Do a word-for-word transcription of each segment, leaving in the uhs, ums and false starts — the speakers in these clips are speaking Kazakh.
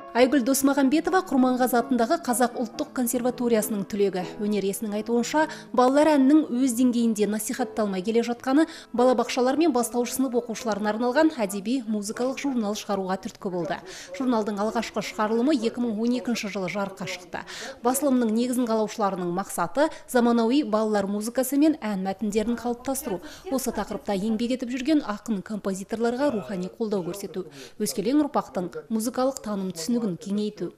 Айгүл Досмағамбетова Құрманғазы атындағы Қазақ ұлттық консерваториясының түлегі. Өнер иесінің айтуынша, балалар әннің өз деңгейінде насихатталмай келе жатқаны балабақшалар мен бастауыш сынып оқушыларына арналған әдеби музыкалық журнал шығаруға түрткі болды. Журналдың алғашқы шығарылымы екі мың он екінші жылы жарыққа шықты. Басылымның негізін қалаушыларының мақсаты заманауи балалар музыкасы мен ән мәтіндерін қалыптастыру. Осы тақырыпта еңбек етіп жүрген ақын композиторларға рухани қолдау көрсету. Өскелең ұрпақтың музыкалық таным түсінігін кеңейту.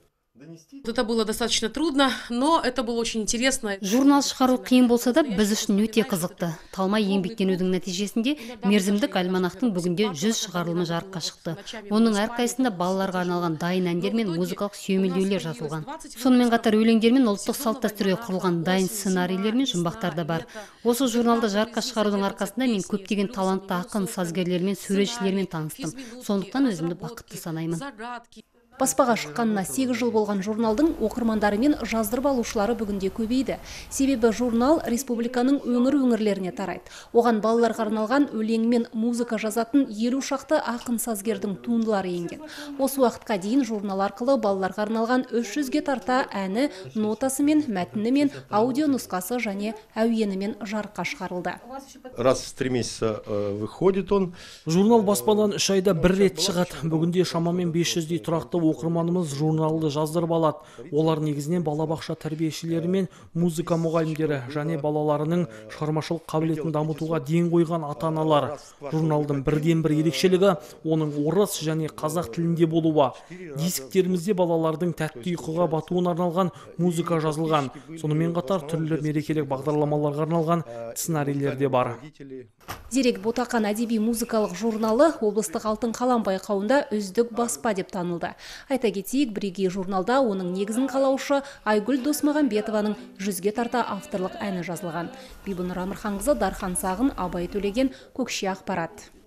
Это было достаточно трудно, но это было очень интересно. Журнал шығару қиын болса да, біз үшін өте қызықты. Талмай еңбектенудің нәтижесінде мерзімдік альманахтың бүгінде жүз шығарылымы жарыққа шықты. Оның әрқайсында балаларға арналған дайын әндер мен музыкалық сүйемелдеулер жазылған. Сонымен қатар өлеңдер мен ұлттық салт-дәстүрге құрылған дайын сценарийлер мен жұмбақтар да бар. Осы журналды жарыққа шығарудың арқасында мен көптеген талантты ақын, сазгерлермен, суретшілермен таныстым. Сондықтан өзімді бақытты санаймын. Баспаға шыққанына сегіз жыл болған журналдың оқырмандары мен жаздырып алушылары бүгінде көбейді. Себебі журнал республиканың өңір-өңірлеріне тарайды. Оған балаларға арналған өлең мен музыка жазатын елу шақты ақын сазгердің туындылары енген. Осы уақытқа дейін журнал арқылы балаларға арналған үш жүзге тарта әні, нотасы мен мәтіні мен аудио нұсқасы және әуенімен жарыққа шығарылды. Раз в три месяца выходит он. Журнал баспадан үш айда бір рет шығады. Бүгінде шамамен бес жүздей тұрақты оқырманымыз журналды жаздырып алады. Олар негізінен балабақша тәрбиешілері мен музыка мұғалімдері және балаларының шығармашылық қабілетін дамытуға ден қойған ата-аналар. Журналдың бірден бір ерекшелігі оның орыс және қазақ тілінде болуы. Дисктерімізде балалардың тәтті ұйқыға батуына арналған музыка жазылған. Сонымен қатар түрлі мерекелік бағдарламаларға арналған сценарийлер де бар. Зерек Ботақан әдеби музыкалық журналы облыстық алтын қалам байқауында үздік баспа деп танылды. Айта кетейік, бірегей журналда оның негізін қалаушы Айгүл Досмағамбетованың жүзге тарта авторлық әні жазылған. Бибінұр Амырханқызы, Дархан Сағын, Абай Төлеген, Көкше ақпарат.